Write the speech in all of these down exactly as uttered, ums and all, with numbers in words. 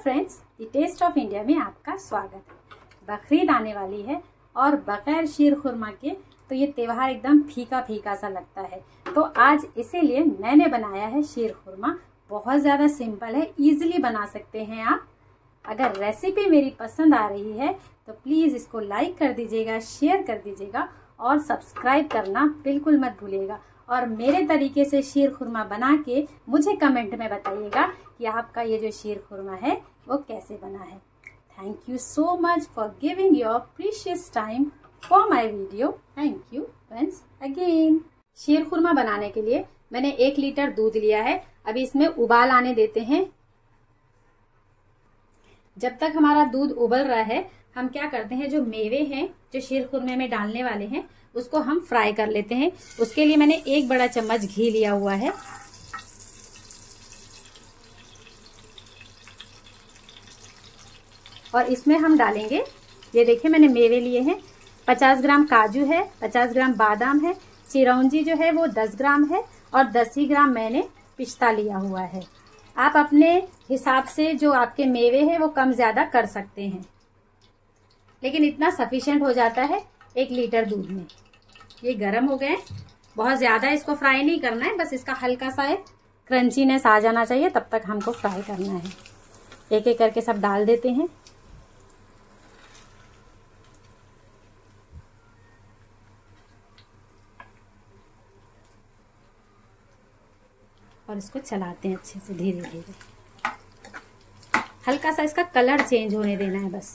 Friends, the test of India में आपका स्वागत है। बकरीद आने वाली है और बगैर शीर खुरमा के तो ये त्योहार एकदम फीका फीका सा लगता है। तो आज इसीलिए मैंने बनाया है शीर खुरमा। बहुत ज़्यादा सिंपल है, इजीली बना सकते हैं आप। अगर रेसिपी मेरी पसंद आ रही है तो प्लीज़ इसको लाइक कर दीजिएगा, शेयर कर दीजिएगा और सब्सक्राइब करना बिल्कुल मत भूलिएगा। और मेरे तरीके से शीर खुरमा बना के मुझे कमेंट में बताइएगा कि आपका ये जो शीर खुरमा है वो कैसे बना है। Thank you so much for giving your precious time for my video. Thank you friends again. Sheer khurma बनाने के लिए मैंने एक लीटर दूध लिया है। अभी इसमें उबाल आने देते हैं। जब तक हमारा दूध उबल रहा है हम क्या करते हैं, जो मेवे हैं जो शीर खुरमे में डालने वाले हैं उसको हम फ्राई कर लेते हैं। उसके लिए मैंने एक बड़ा चम्मच घी लिया हुआ है और इसमें हम डालेंगे, ये देखिए मैंने मेवे लिए हैं। पचास ग्राम काजू है, पचास ग्राम बादाम है, चिरौंजी जो है वो दस ग्राम है और दस ही ग्राम मैंने पिस्ता लिया हुआ है। आप अपने हिसाब से जो आपके मेवे हैं वो कम ज्यादा कर सकते हैं, लेकिन इतना सफिशिएंट हो जाता है एक लीटर दूध में। ये गर्म हो गए, बहुत ज्यादा इसको फ्राई नहीं करना है, बस इसका हल्का सा एक क्रंचीनेस आ जाना चाहिए, तब तक हमको फ्राई करना है। एक एक करके सब डाल देते हैं। और इसको चलाते हैं अच्छे से, धीरे धीरे। हल्का सा इसका कलर चेंज होने देना है बस।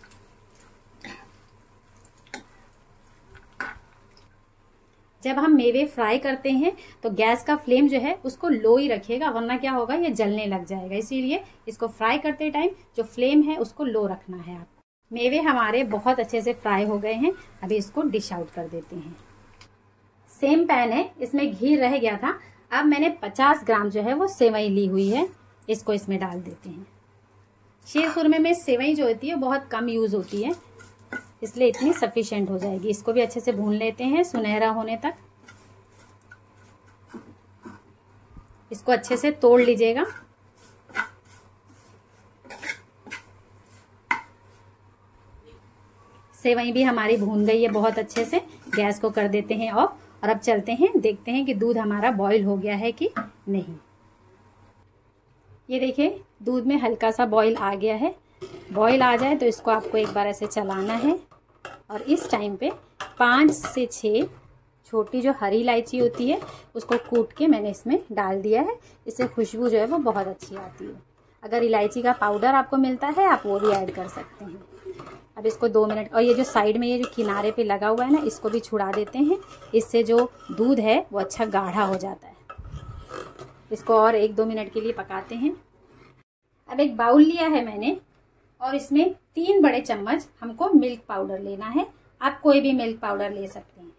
जब हम मेवे फ्राई करते हैं तो गैस का फ्लेम जो है उसको लो ही रखिएगा, वरना क्या होगा ये जलने लग जाएगा। इसीलिए इसको फ्राई करते टाइम जो फ्लेम है उसको लो रखना है आप। मेवे हमारे बहुत अच्छे से फ्राई हो गए हैं। अभी इसको डिश आउट कर देते हैं। सेम पैन है, इसमें घी रह गया था। अब मैंने पचास ग्राम जो है वो सेवई ली हुई है, इसको इसमें डाल देते हैं। शीर खुरमे में सेवई जो होती है बहुत कम यूज होती है, इसलिए इतनी सफिशिएंट हो जाएगी। इसको भी अच्छे से भून लेते हैं सुनहरा होने तक। इसको अच्छे से तोड़ लीजिएगा। सेवई भी हमारी भून गई है बहुत अच्छे से। गैस को कर देते हैं ऑफ और अब चलते हैं, देखते हैं कि दूध हमारा बॉईल हो गया है कि नहीं। ये देखिए दूध में हल्का सा बॉईल आ गया है। बॉईल आ जाए तो इसको आपको एक बार ऐसे चलाना है और इस टाइम पे पाँच से छः छोटी जो हरी इलायची होती है उसको कूट के मैंने इसमें डाल दिया है। इससे खुशबू जो है वो बहुत अच्छी आती है। अगर इलायची का पाउडर आपको मिलता है आप वो भी ऐड कर सकते हैं। अब इसको दो मिनट, और ये जो साइड में ये जो किनारे पे लगा हुआ है ना, इसको भी छुड़ा देते हैं। इससे जो दूध है वो अच्छा गाढ़ा हो जाता है। इसको और एक दो मिनट के लिए पकाते हैं। अब एक बाउल लिया है मैंने और इसमें तीन बड़े चम्मच हमको मिल्क पाउडर लेना है। आप कोई भी मिल्क पाउडर ले सकते हैं।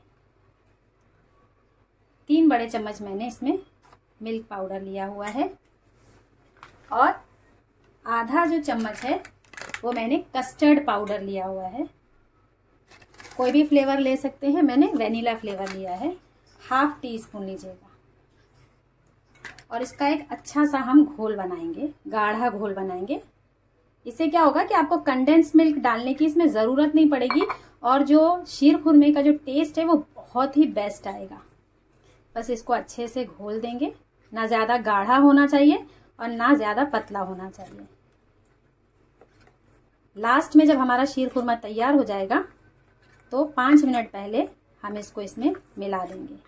तीन बड़े चम्मच मैंने इसमें मिल्क पाउडर लिया हुआ है और आधा जो चम्मच है वो मैंने कस्टर्ड पाउडर लिया हुआ है। कोई भी फ्लेवर ले सकते हैं, मैंने वेनिला फ्लेवर लिया है। हाफ टी स्पून लीजिएगा और इसका एक अच्छा सा हम घोल बनाएंगे, गाढ़ा घोल बनाएंगे। इससे क्या होगा कि आपको कंडेंस मिल्क डालने की इसमें ज़रूरत नहीं पड़ेगी और जो शीर खुरमे का जो टेस्ट है वो बहुत ही बेस्ट आएगा। बस इसको अच्छे से घोल देंगे। ना ज़्यादा गाढ़ा होना चाहिए और ना ज़्यादा पतला होना चाहिए। लास्ट में जब हमारा शीर खुरमा तैयार हो जाएगा तो पाँच मिनट पहले हम इसको इसमें मिला देंगे।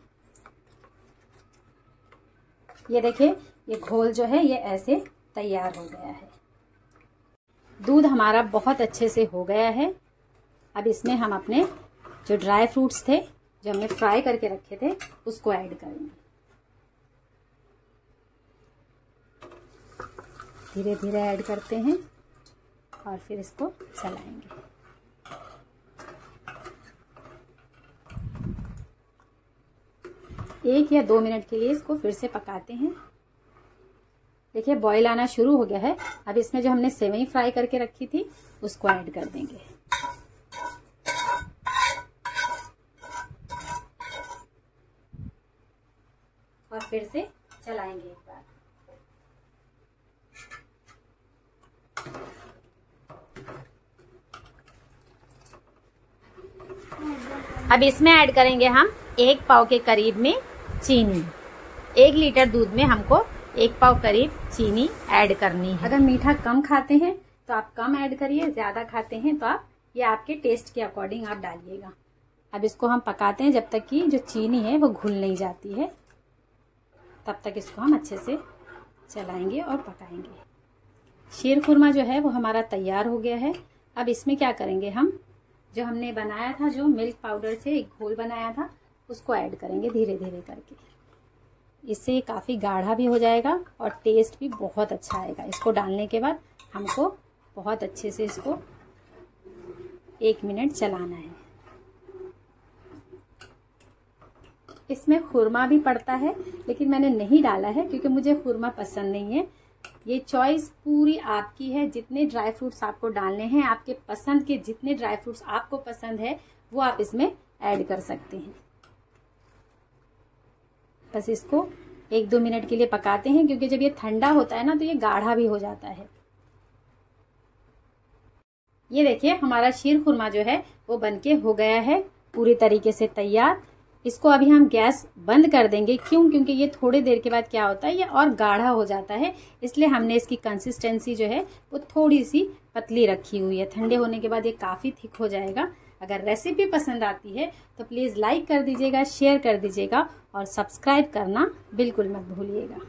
ये देखिए ये घोल जो है ये ऐसे तैयार हो गया है। दूध हमारा बहुत अच्छे से हो गया है। अब इसमें हम अपने जो ड्राई फ्रूट्स थे जो हमने फ्राई करके रखे थे उसको ऐड करेंगे। धीरे धीरे ऐड करते हैं और फिर इसको चलाएंगे। एक या दो मिनट के लिए इसको फिर से पकाते हैं। देखिए बॉईल आना शुरू हो गया है। अब इसमें जो हमने सेवई फ्राई करके रखी थी उसको ऐड कर देंगे। और फिर से चलाएंगे एक बार। अब इसमें ऐड करेंगे हम एक पाव के करीब में चीनी। एक लीटर दूध में हमको एक पाव करीब चीनी ऐड करनी है। अगर मीठा कम खाते हैं तो आप कम ऐड करिए, ज्यादा खाते हैं तो आप ये आपके टेस्ट के अकॉर्डिंग आप डालिएगा। अब इसको हम पकाते हैं जब तक कि जो चीनी है वो घुल नहीं जाती है, तब तक इसको हम अच्छे से चलाएंगे और पकाएंगे। शीर खुरमा जो है वो हमारा तैयार हो गया है। अब इसमें क्या करेंगे, हम जो हमने बनाया था, जो मिल्क पाउडर से एक घोल बनाया था, उसको ऐड करेंगे धीरे धीरे करके। इससे ये काफ़ी गाढ़ा भी हो जाएगा और टेस्ट भी बहुत अच्छा आएगा। इसको डालने के बाद हमको बहुत अच्छे से इसको एक मिनट चलाना है। इसमें खुरमा भी पड़ता है, लेकिन मैंने नहीं डाला है क्योंकि मुझे खुरमा पसंद नहीं है। ये चॉइस पूरी आपकी है, जितने ड्राई फ्रूट्स आपको डालने हैं, आपके पसंद के जितने ड्राई फ्रूट्स आपको पसंद है वो आप इसमें ऐड कर सकते हैं। बस इसको एक दो मिनट के लिए पकाते हैं, क्योंकि जब ये ठंडा होता है ना तो ये गाढ़ा भी हो जाता है। ये देखिए हमारा शीर खुरमा जो है वो बनके हो गया है पूरी तरीके से तैयार। इसको अभी हम गैस बंद कर देंगे। क्यों? क्योंकि ये थोड़ी देर के बाद क्या होता है, ये और गाढ़ा हो जाता है, इसलिए हमने इसकी कंसिस्टेंसी जो है वो थोड़ी सी पतली रखी हुई है। ठंडे होने के बाद ये काफ़ी थिक हो जाएगा। अगर रेसिपी पसंद आती है तो प्लीज़ लाइक कर दीजिएगा, शेयर कर दीजिएगा और सब्सक्राइब करना बिल्कुल मत भूलिएगा।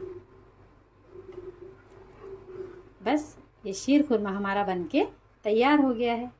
बस ये शीर खुरमा हमारा बनके तैयार हो गया है।